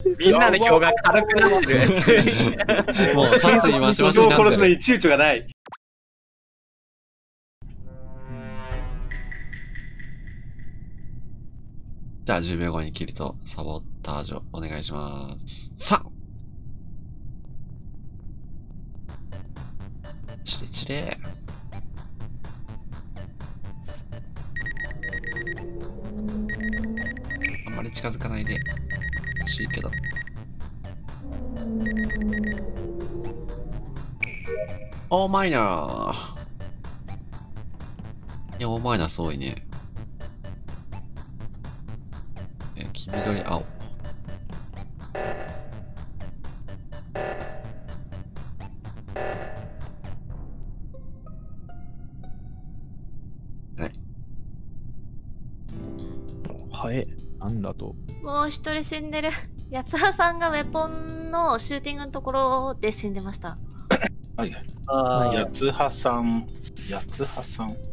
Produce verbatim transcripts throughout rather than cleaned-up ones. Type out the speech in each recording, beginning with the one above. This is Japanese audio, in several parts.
みんなの票が軽くなってる。 もう殺意マシマシになってる。人を殺すのに躊躇がない。じゃあじゅうびょうごにキリとサボタージュお願いします。さんチレチレあんまり近づかないで欲しいけど。オーマイナー。いや、オーマイナーすごいね。え、黄緑青。はい。 はえ、なんだと。 もう一人死んでる。八つ葉さんがウェポンのシューティングのところで死んでました。 はいはい。ああ。八つ葉さん。八つ葉さん。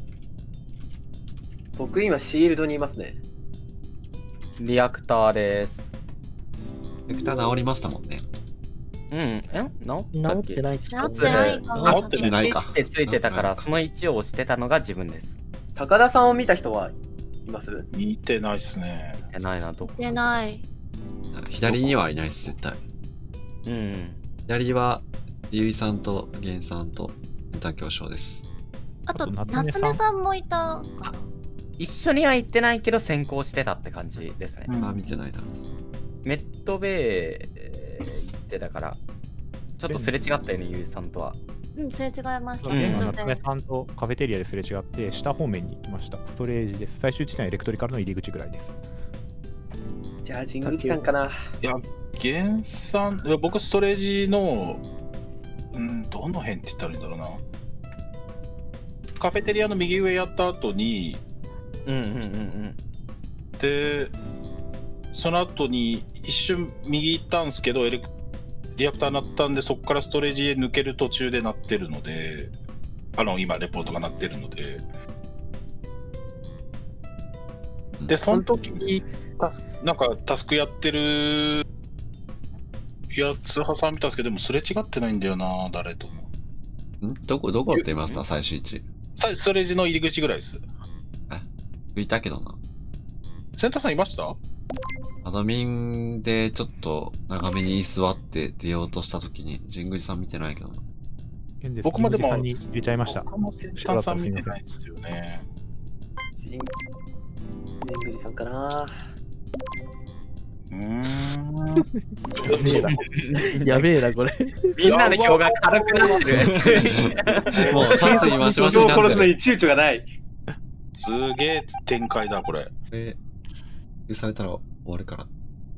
僕今シールドにいますね。 リアクターです。 リアクター治りましたもんね。 うん。え治治ってない。 治ってないかな。治ってないか。ってついてたから、そのいちを押してたのが自分です。 高田さんを見た人はいます？ 見てないっすね。 見てないな、どこ。 見てない。 左にはいないっす、絶対。 うん。 左は、ゆいさんと源さんと歌教授です。 あと、夏目さんもいた。 一緒には行ってないけど先行してたって感じですね。 うん、あ、見てないだ。 メットベイ、えー、行ってたから、ちょっとすれ違ったよね、ゆいさんとは。 うん、すれ違いました。 夏目さんとカフェテリアですれ違って、下方面に行きました。ストレージです。最終地点はエレクトリカルの入り口ぐらいです。 じゃあ、神宮寺さんかな。 いや、源さん、いや僕、ストレージの、うん、どの辺って言ったらいいんだろうな。カフェテリアの右上やった後に、 うんうんうんうん。 で、その後に一瞬右行ったんですけど、エレクリアクター鳴ったんで、そこからストレージへ抜ける途中で鳴ってるので、あの、今、レポートが鳴ってるので。で、その時に、なんかタスクやってるやつ挟んでたんですけど、でもすれ違ってないんだよな、誰とも。 んどこ、どこって言いました最終位置。 ストレージの入り口ぐらいです。 え、いたけどな。 センターさんいました？ アドミンでちょっと長めに座って出ようとしたときに、神宮寺さん見てないけどな。 僕もでも、 に入れちゃいました。 僕もセンターさん見てないですよね。 神宮寺さんかな。 うーん。 やべえな、これ。 みんなの票が軽くなってる。 もう殺意マシマシになってる。人を殺すのに躊躇がない。 すげえ展開だ、これ。 え、されたら終わるから。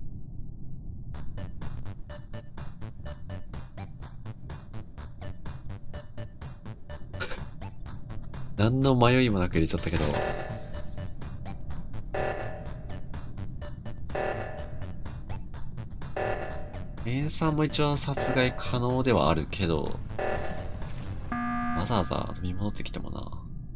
何の迷いもなく入れちゃったけど。エンさんも一応殺害可能ではあるけど、わざわざ見戻ってきてもな。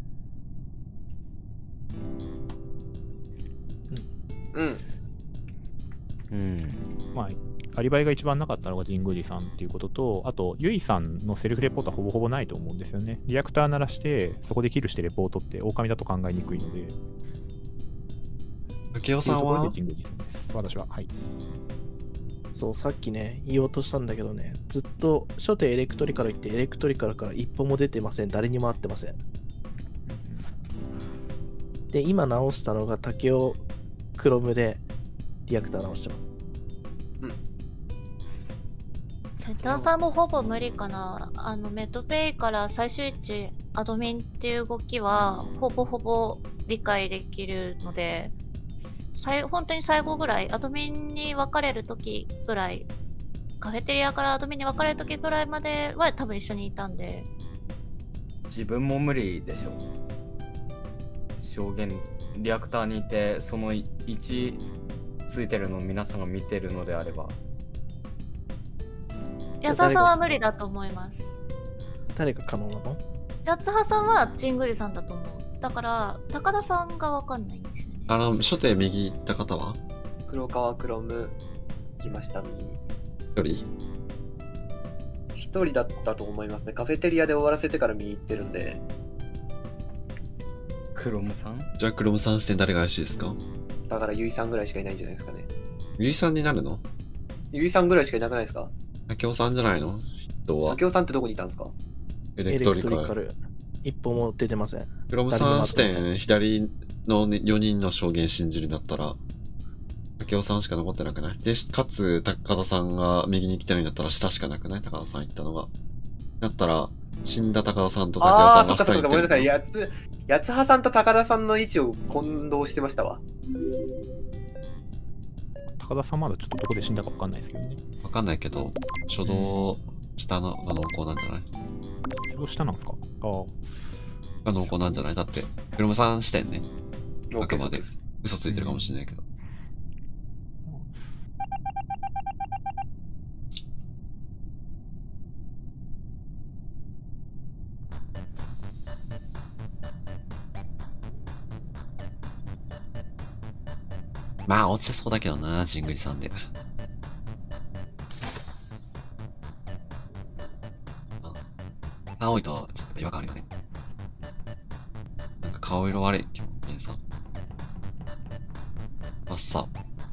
うん。 うん。まあ、アリバイが一番なかったのが神宮寺さんっていうことと、あと、ゆいさんのセルフレポートはほぼほぼないと思うんですよね。リアクター鳴らして、そこでキルしてレポートって、狼だと考えにくいので。 竹雄さんは私は、はい。 そう、さっきね、言おうとしたんだけどね、ずっと初手エレクトリカル行って、エレクトリカルから一歩も出てません。誰にも会ってません。で、今直したのが竹雄クロムでリアクター直してます。 うん。センターさんもほぼ無理かな。あの、メッドペイから最終位置、アドミンっていう動きは、ほぼほぼ理解できるので、本当に最後ぐらい、アドミンに分かれるときぐらい、カフェテリアからアドミンに分かれるときぐらいまでは多分一緒にいたんで。 自分も無理でしょ。証言、リアクターにいて、そのいちついてるのを皆さんが見てるのであれば。 八つ葉さんは無理だと思います。 誰が可能なの？ 八つ葉さんは神宮寺さんだと思う。だから、高田さんが分かんないんですよね。 あの、初手右行った方は黒川クロム、 きました、見に。 一人一人だったと思いますね。カフェテリアで終わらせてから見に行ってるんで。 クロムさん。 じゃあ、クロムさん視点誰が怪しいですか？ だからゆいさんぐらいしかいないんじゃないですかね。 ゆいさんになるの？ ゆいさんぐらいしかいなくないですか？ あきおさんじゃないの？人は。 あきおさんってどこにいたんですか？ エレエレククトリカル。 トリカル。一歩も出てません。 クロムさん視点、左のよにんの証言信じるんだったら、あきおさんしか残ってなくない？で、かつ、高田さんが右に来てるんだったら下しかなくない？高田さん行ったのが。だったら、死んだ高田さんと高田さああー、そんが下っかそっか、ごめんなさい。 に行ってる。 やつ、八つ葉さんと高田さんの位置を混同してましたわ。 高田さんまだちょっとどこで死んだかわかんないですけどね。 わかんないけど、初動、下のが濃厚なんじゃない？ ちょっと下なんですか？ああ。 が濃厚なんじゃない？だって、クロムさん視点ね。あくまで OK す。 嘘ついてるかもしれないけど。まあ、落ちてそうだけどな、神宮寺さんで。青いと、ちょっと違和感あるよね。なんか顔色悪い、今日、皆さん。あっさ。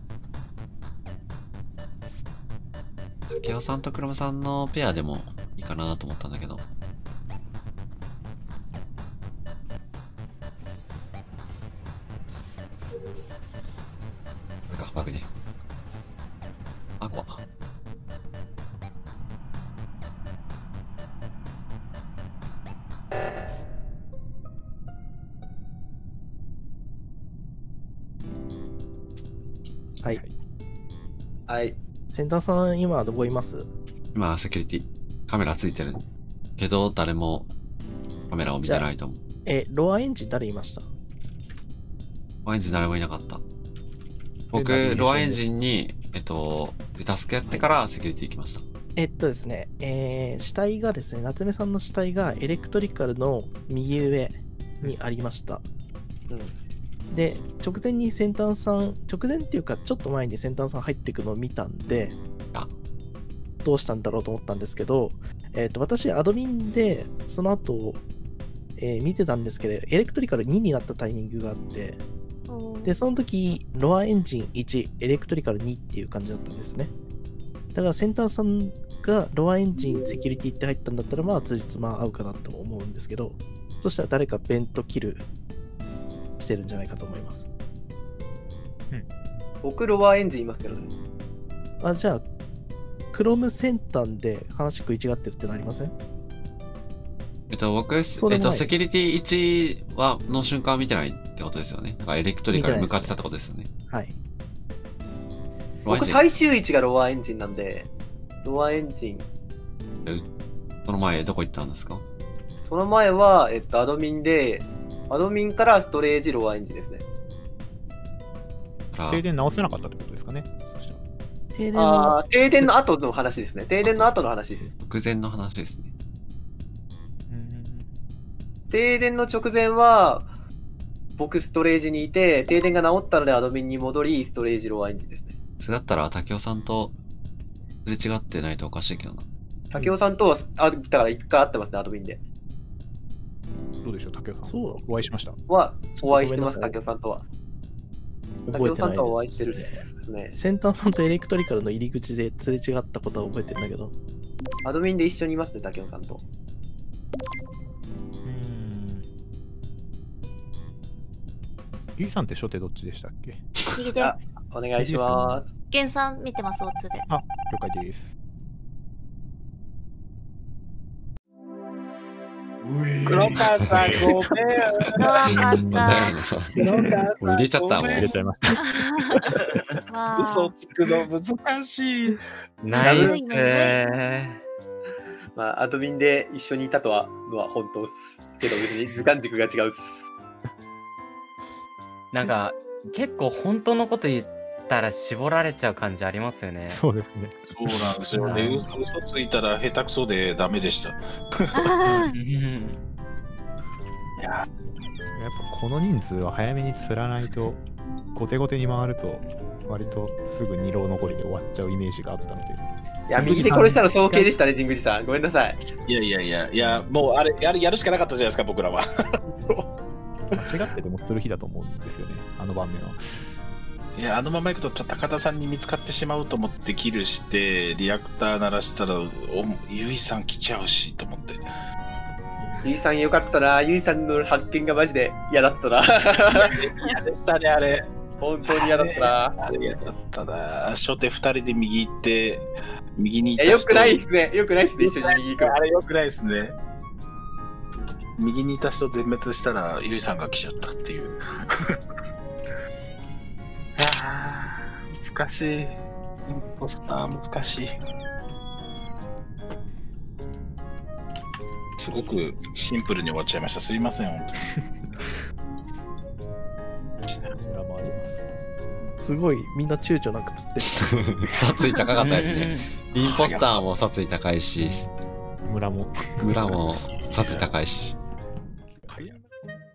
竹雄さんと黒ムさんのペアでもいいかなと思ったんだけど。これか、バグね。あ、怖っ。 はい。 はい。 センターさん、今どこいます？ 今、セキュリティ、カメラついてるけど、誰もカメラを見てないと思う。 え、ロアエンジン誰いました？ ロアエンジン誰もいなかった。僕、 ナビゲーションでロアエンジンに、えっと、でタスクやってからセキュリティ行きました。 えっとですね、えー、死体がですね、夏目さんの死体がエレクトリカルの右上にありました。 うん。 で、直前にセンターさん、直前っていうか、ちょっと前にセンターさん入っていくのを見たんで、 あどうしたんだろうと思ったんですけど、えっと、私、アドミンで、その後、えー見てたんですけど、エレクトリカルにになったタイミングがあって、で、その時、ロアエンジンいち、エレクトリカルにっていう感じだったんですね。だからセンターさんがロアエンジンセキュリティって入ったんだったら、まあ、通じまあ合うかなと思うんですけど、そしたら誰かベントキルしてるんじゃないかと思います。 僕、ロアエンジンいますけどね。 あ、じゃあ、クロム先端で話食い違ってるってなりません？ えっと、僕、えっそれもないと、セキュリティいちは、の瞬間は見てないってことですよね。だからエレクトリカルに向かってたってことですよね。 はい。 僕、 ロアエンジン、 最終位置がロアエンジンなんで、ロアエンジン。 その前どこ行ったんですか？ その前は、えっと、アドミンで、アドミンからストレージ、ロアエンジンですね。 だから停電直せなかったってことですかね。そしたら停電のああ、停電の後の話ですね。停電の後の話です。 直前の話ですね。 停電の直前は、僕、ストレージにいて、停電が治ったのでアドミンに戻り、ストレージ、ロアエンジンですね。 それだったら、竹雄さんと、すれ違ってないとおかしいけどな。 竹雄さんとは、あ、だから一回会ってますね、アドミンで。 どうでしょう、竹雄さん。 そうお会いしました。 は、お会いしてます、 ごめんなさい竹雄さんとは。竹覚えてない雄さんとはお会いでしてるですすね。 先端さんとエレクトリカルの入り口ですれ違ったことは覚えてるんだけど、 アドミンで一緒にいますね、竹雄さんと。 うーん。ゆいさんって初手どっちでしたっけ？ 右です。 お願いします。 原産見てます、オーツーで。 あ、了解です。 黒川さん、ごめん。 怖かっなんた。 だよなもう入れちゃったもん。 入れちゃいました。 わあ嘘つくの難しい。 ナイスー。 まあ、アドミンで一緒にいたとはのは本当っす。けど別に時間軸が違うっす。 なんか、結構本当のこと言ったら絞られちゃう感じありますよね。 そうですね。 そうなんですよね。嘘嘘ついたら下手くそでダメでした。 あうんいや、 やっぱこの人数は早めに釣らないと、 ご後手後手に回ると、割とすぐ二浪残りで終わっちゃうイメージがあったので。 いや、右で殺したの早計でしたね、神宮寺さん。ごめんなさい。 いやいやいや、いや、もうあれ、あれやるしかなかったじゃないですか、僕らは。 間違っててもする日だと思うんですよね、あの場面は。 いや、あのままいくと高田さんに見つかってしまうと思ってキルして、リアクター鳴らしたら、おゆいさん来ちゃうしと思って。 ゆいさんよかったな。ゆいさんの発見がマジで嫌だったな。 嫌でしたね、あれ。 本当に嫌だったな。 あれ嫌だったな。初手ふたりで右行って、右に行った人。 よくないっすね。よくないっすね、一緒に右行く。 あれよくないっすね。右にいた人全滅したら、ゆいさんが来ちゃったっていう。あー、難しい。インポスター難しい。すごくシンプルに終わっちゃいました。すいません、本当に。 裏もあります。 すごい、みんな躊躇なく釣ってる。 殺意高かったですね。インポスターも殺意高いし、 村も。 村も殺意高いし。 早い